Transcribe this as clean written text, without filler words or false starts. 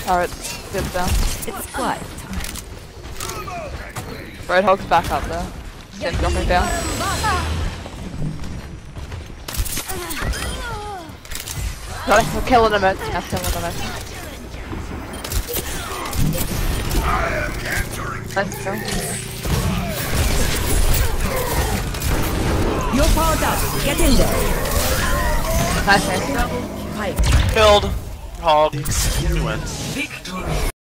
Alright, good down. It's quiet time. Roadhog's back up there. Sim dropping down. Got it, we're killing him out. That's killing him out. Let's go. You're powered up. Get in there. Nice, nice. Right. Killed. Hog. We win.